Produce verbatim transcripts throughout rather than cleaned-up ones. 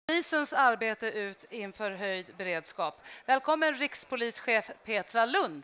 Polisens arbete ut inför höjd beredskap. Välkommen rikspolischef Petra Lund.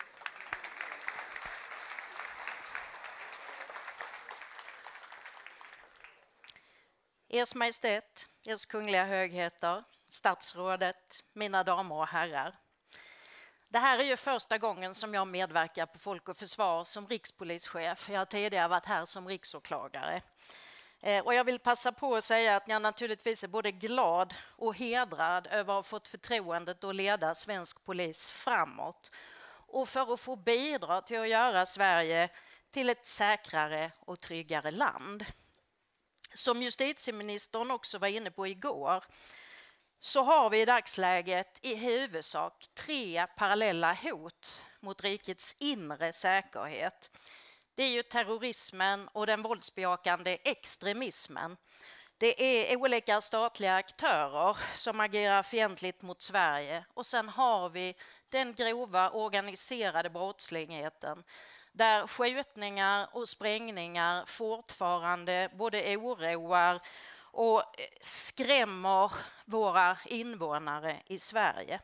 Ers Majestät, Ers kungliga högheter, statsrådet, mina damer och herrar. Det här är ju första gången som jag medverkar på Folk och Försvar som rikspolischef. Jag har tidigare varit här som riksåklagare. Och jag vill passa på att säga att jag naturligtvis är både glad och hedrad över att ha fått förtroendet att leda svensk polis framåt och för att få bidra till att göra Sverige till ett säkrare och tryggare land. Som justitieministern också var inne på igår så har vi i dagsläget i huvudsak tre parallella hot mot rikets inre säkerhet. Det är ju terrorismen och den våldsbejakande extremismen. Det är olika statliga aktörer som agerar fientligt mot Sverige och sen har vi den grova organiserade brottsligheten där skjutningar och sprängningar fortfarande både oroar och skrämmer våra invånare i Sverige.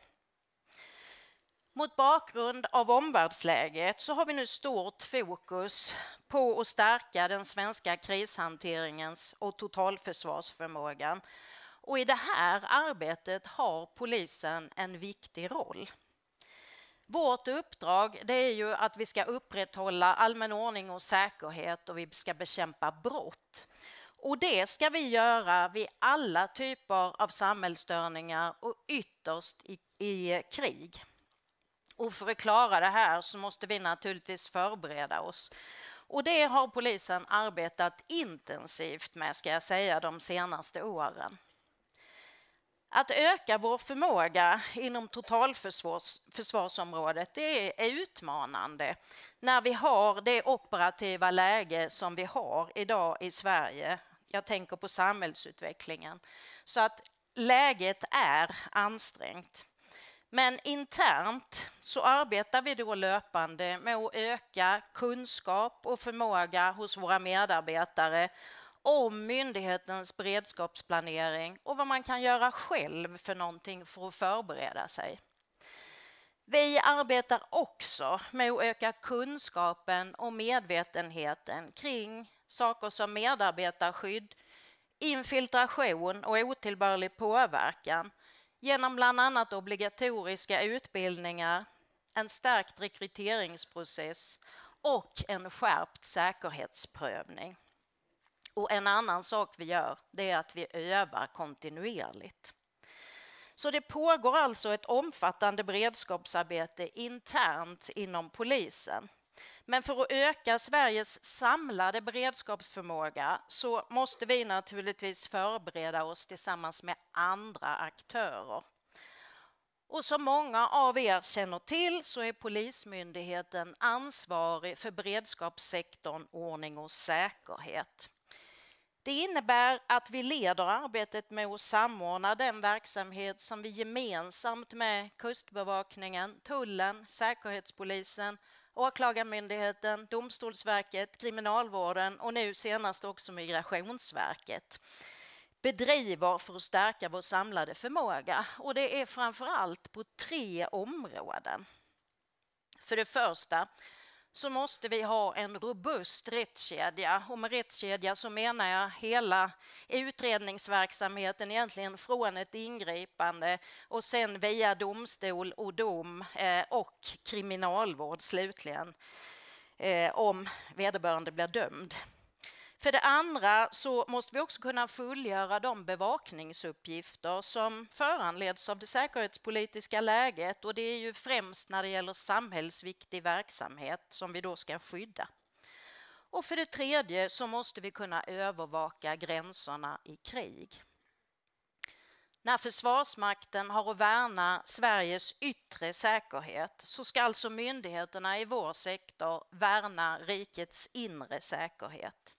Mot bakgrund av omvärldsläget så har vi nu stort fokus på att stärka den svenska krishanteringens och totalförsvarsförmågan. Och i det här arbetet har polisen en viktig roll. Vårt uppdrag det är ju att vi ska upprätthålla allmän ordning och säkerhet och vi ska bekämpa brott. Och det ska vi göra vid alla typer av samhällsstörningar och ytterst i, i krig. Och för att klara det här så måste vi naturligtvis förbereda oss. Och det har polisen arbetat intensivt med, ska jag säga, de senaste åren. Att öka vår förmåga inom totalförsvarsområdet det är utmanande när vi har det operativa läge som vi har idag i Sverige. Jag tänker på samhällsutvecklingen. Så att läget är ansträngt. Men internt så arbetar vi då löpande med att öka kunskap och förmåga hos våra medarbetare om myndighetens beredskapsplanering och vad man kan göra själv för någonting för att förbereda sig. Vi arbetar också med att öka kunskapen och medvetenheten kring saker som medarbetarskydd, infiltration och otillbörlig påverkan genom bland annat obligatoriska utbildningar, en stärkt rekryteringsprocess och en skärpt säkerhetsprövning. Och en annan sak vi gör det är att vi övar kontinuerligt. Så det pågår alltså ett omfattande beredskapsarbete internt inom polisen. Men för att öka Sveriges samlade beredskapsförmåga så måste vi naturligtvis förbereda oss tillsammans med andra aktörer. Och som många av er känner till så är Polismyndigheten ansvarig för beredskapssektorn ordning och säkerhet. Det innebär att vi leder arbetet med att samordna den verksamhet som vi gemensamt med Kustbevakningen, Tullen, Säkerhetspolisen, Åklagarmyndigheten, Domstolsverket, Kriminalvården och nu senast också Migrationsverket bedriver för att stärka vår samlade förmåga. Och det är framförallt på tre områden. För det första så måste vi ha en robust rättskedja. Och med rättskedja så menar jag hela utredningsverksamheten egentligen från ett ingripande och sen via domstol och dom eh, och kriminalvård slutligen eh, om vederbörande blir dömd. För det andra så måste vi också kunna fullgöra de bevakningsuppgifter som föranleds av det säkerhetspolitiska läget och det är ju främst när det gäller samhällsviktig verksamhet som vi då ska skydda. Och för det tredje så måste vi kunna övervaka gränserna i krig. När Försvarsmakten har att värna Sveriges yttre säkerhet så ska alltså myndigheterna i vår sektor värna rikets inre säkerhet.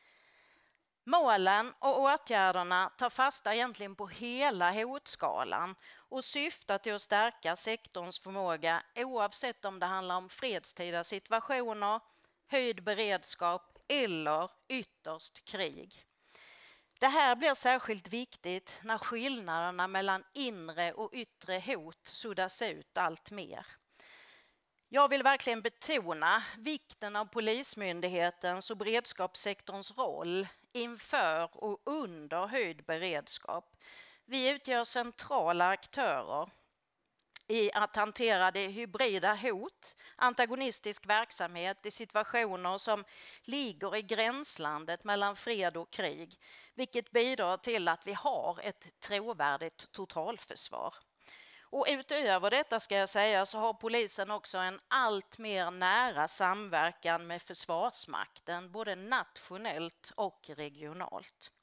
Målen och åtgärderna tar fasta egentligen på hela hotskalan och syftar till att stärka sektorns förmåga oavsett om det handlar om fredstida situationer, höjd beredskap eller ytterst krig. Det här blir särskilt viktigt när skillnaderna mellan inre och yttre hot suddas ut allt mer. Jag vill verkligen betona vikten av polismyndighetens och beredskapssektorns roll inför och under höjd beredskap. Vi utgör centrala aktörer i att hantera det hybrida hot, antagonistisk verksamhet i situationer som ligger i gränslandet mellan fred och krig, vilket bidrar till att vi har ett trovärdigt totalförsvar. Och utöver detta ska jag säga så har polisen också en allt mer nära samverkan med Försvarsmakten, både nationellt och regionalt.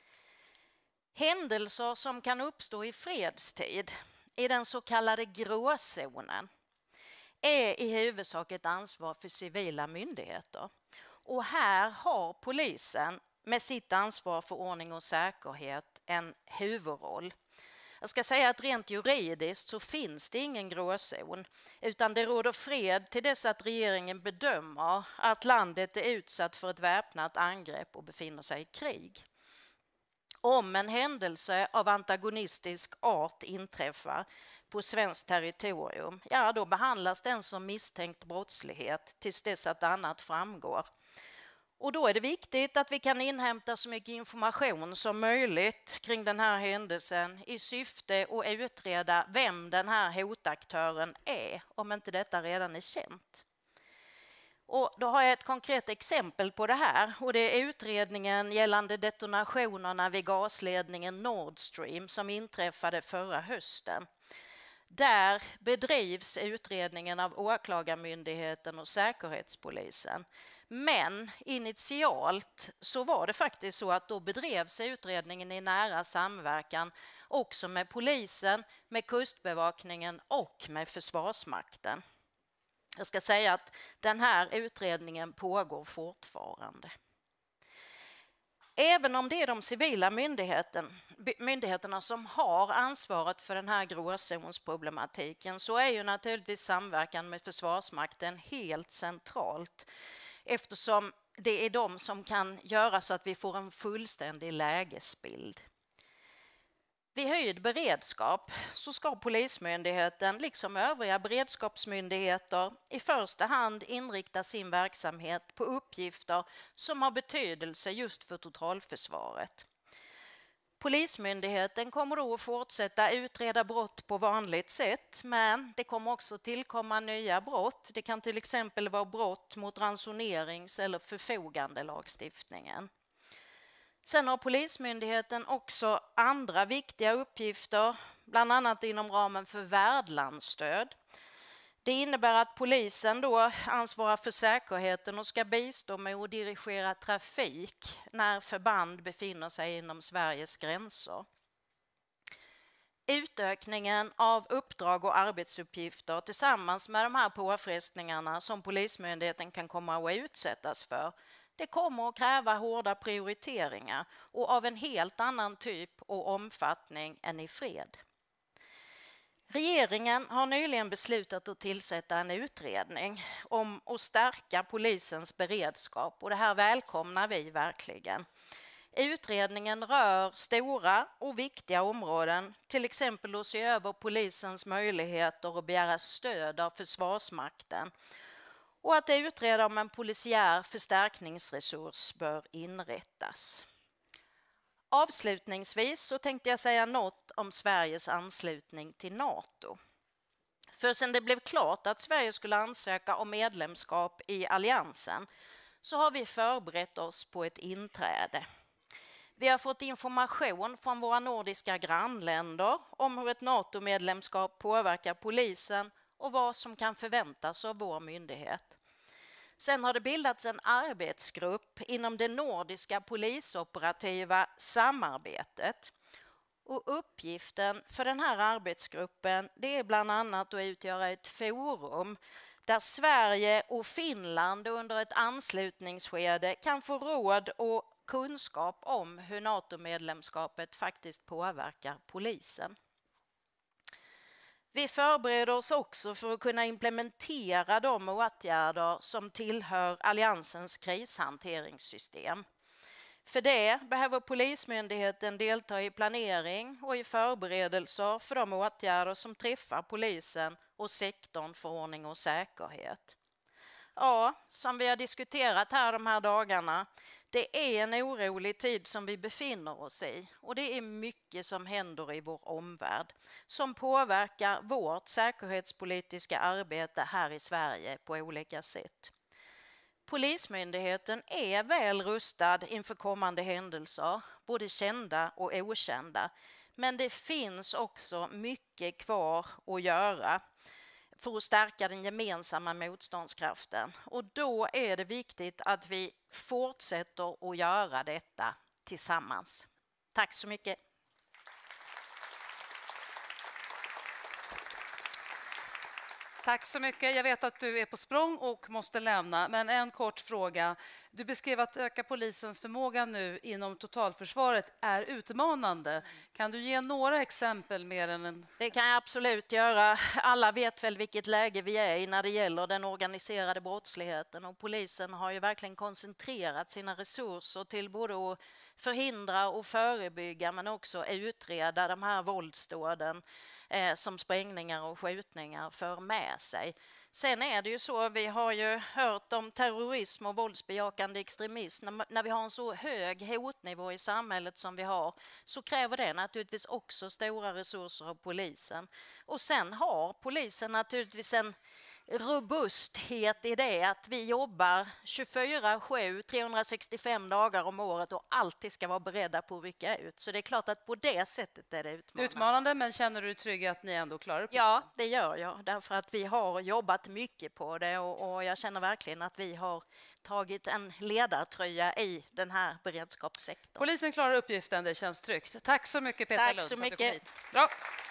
Händelser som kan uppstå i fredstid i den så kallade gråzonen är i huvudsak ett ansvar för civila myndigheter. Och här har polisen med sitt ansvar för ordning och säkerhet en huvudroll. Jag ska säga att rent juridiskt så finns det ingen gråzon, utan det råder fred till dess att regeringen bedömer att landet är utsatt för ett väpnat angrepp och befinner sig i krig. Om en händelse av antagonistisk art inträffar på svenskt territorium, ja då behandlas den som misstänkt brottslighet tills dess att annat framgår. Och då är det viktigt att vi kan inhämta så mycket information som möjligt kring den här händelsen i syfte att utreda vem den här hotaktören är, om inte detta redan är känt. Och då har jag ett konkret exempel på det här, och det är utredningen gällande detonationerna vid gasledningen Nord Stream som inträffade förra hösten. Där bedrivs utredningen av Åklagarmyndigheten och Säkerhetspolisen. Men initialt så var det faktiskt så att då bedrevs utredningen i nära samverkan också med polisen, med kustbevakningen och med Försvarsmakten. Jag ska säga att den här utredningen pågår fortfarande. Även om det är de civila myndigheten, myndigheterna som har ansvaret för den här gråzonsproblematiken så är ju naturligtvis samverkan med Försvarsmakten helt centralt, eftersom det är de som kan göra så att vi får en fullständig lägesbild. Vid höjd beredskap så ska Polismyndigheten, liksom övriga beredskapsmyndigheter, i första hand inrikta sin verksamhet på uppgifter som har betydelse just för totalförsvaret. Polismyndigheten kommer då att fortsätta utreda brott på vanligt sätt, men det kommer också tillkomma nya brott. Det kan till exempel vara brott mot ransonerings- eller förfogandelagstiftningen. Sen har Polismyndigheten också andra viktiga uppgifter, bland annat inom ramen för värdlandsstöd. Det innebär att polisen då ansvarar för säkerheten och ska bistå med att dirigera trafik när förband befinner sig inom Sveriges gränser. Utökningen av uppdrag och arbetsuppgifter tillsammans med de här påfrestningarna som Polismyndigheten kan komma att utsättas för, det kommer att kräva hårda prioriteringar och av en helt annan typ och omfattning än i fred. Regeringen har nyligen beslutat att tillsätta en utredning om att stärka polisens beredskap, och det här välkomnar vi verkligen. Utredningen rör stora och viktiga områden, till exempel att se över polisens möjligheter att begära stöd av Försvarsmakten och att utreda om en polisiär förstärkningsresurs bör inrättas. Avslutningsvis så tänkte jag säga något om Sveriges anslutning till NATO. För sedan det blev klart att Sverige skulle ansöka om medlemskap i alliansen så har vi förberett oss på ett inträde. Vi har fått information från våra nordiska grannländer om hur ett NATO-medlemskap påverkar polisen och vad som kan förväntas av vår myndighet. Sen har det bildats en arbetsgrupp inom det nordiska polisoperativa samarbetet. Och uppgiften för den här arbetsgruppen det är bland annat att utgöra ett forum där Sverige och Finland under ett anslutningsskede kan få råd och kunskap om hur NATO-medlemskapet faktiskt påverkar polisen. Vi förbereder oss också för att kunna implementera de åtgärder som tillhör alliansens krishanteringssystem. För det behöver Polismyndigheten delta i planering och i förberedelser för de åtgärder som träffar polisen och sektorn för ordning och säkerhet. Ja, som vi har diskuterat här de här dagarna, det är en orolig tid som vi befinner oss i och det är mycket som händer i vår omvärld som påverkar vårt säkerhetspolitiska arbete här i Sverige på olika sätt. Polismyndigheten är väl rustad inför kommande händelser, både kända och okända, men det finns också mycket kvar att göra för att stärka den gemensamma motståndskraften. Och då är det viktigt att vi fortsätter att göra detta tillsammans. Tack så mycket. Tack så mycket. Jag vet att du är på språng och måste lämna, men en kort fråga. Du beskrev att öka polisens förmåga nu inom totalförsvaret är utmanande. Kan du ge några exempel mer än en... Det kan jag absolut göra. Alla vet väl vilket läge vi är i när det gäller den organiserade brottsligheten och polisen har ju verkligen koncentrerat sina resurser till både att förhindra och förebygga men också utreda de här våldsdåden eh, som sprängningar och skjutningar för med sig. Sen är det ju så, vi har ju hört om terrorism och våldsbejakande extremism. När, när vi har en så hög hotnivå i samhället som vi har så kräver det naturligtvis också stora resurser av polisen. Och sen har polisen naturligtvis en robusthet i det att vi jobbar tjugofyra sju, trehundrasextiofem dagar om året och alltid ska vara beredda på att rycka ut. Så det är klart att på det sättet är det utmanande. Utmanande, men känner du dig trygg att ni ändå klarar det? Ja, det gör jag. Därför att vi har jobbat mycket på det och, och jag känner verkligen att vi har tagit en ledartröja i den här beredskapssektorn. Polisen klarar uppgiften, det känns tryggt. Tack så mycket Petra Tack Lund så för att du mycket. kom hit. Bra.